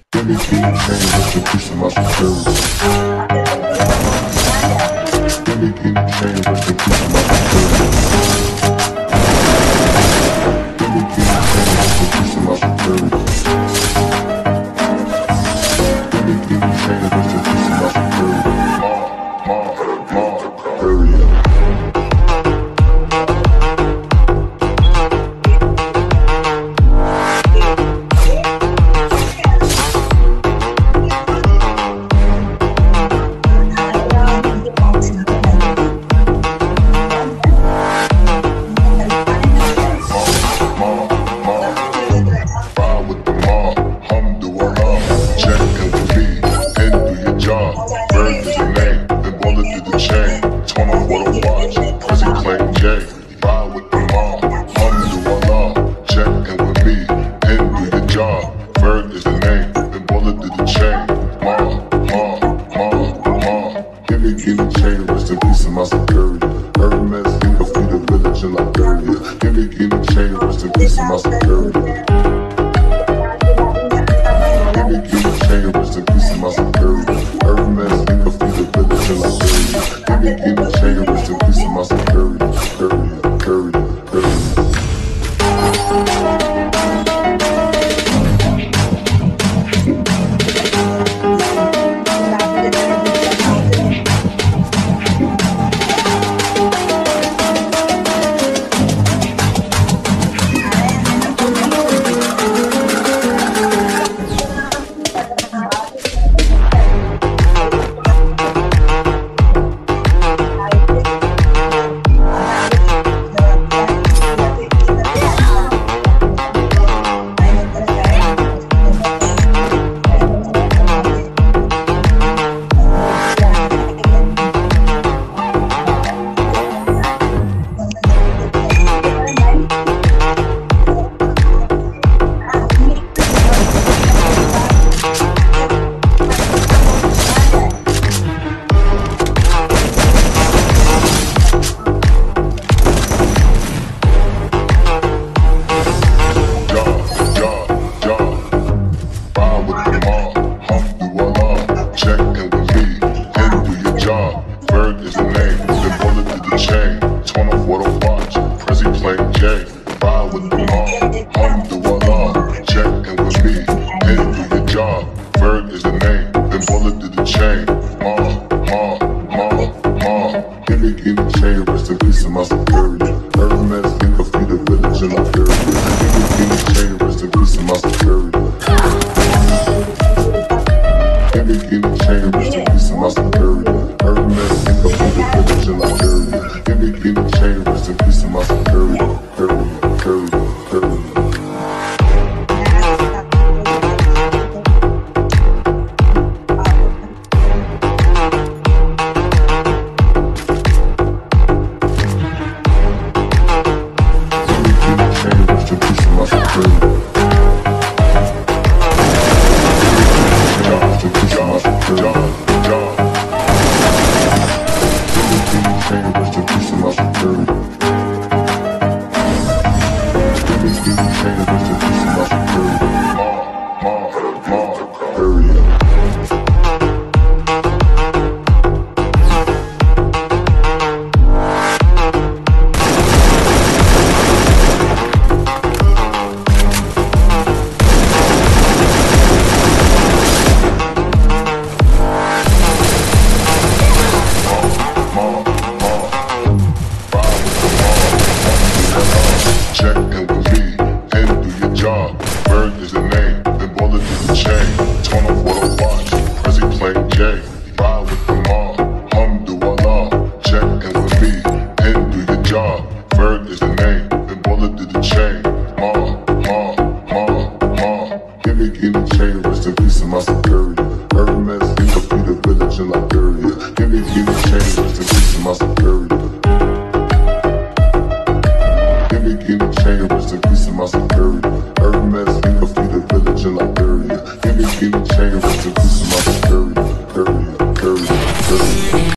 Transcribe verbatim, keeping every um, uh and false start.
Give me key and chain, rest in peace of my security. Give me key and chain, rest in peace of my security. Give me key and chain, rest in peace of my security. Give me key and chain, rest in peace of my security. Ma, ma, ma, area. Berg is the name.